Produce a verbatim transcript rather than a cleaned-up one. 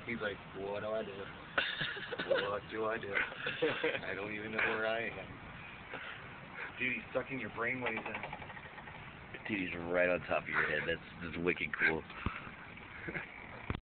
He's like, what do I do? What do I do? I don't even know where I am. Dude, he's sucking your brainwaves in. Dude, he's right on top of your head. That's, that's wicked cool.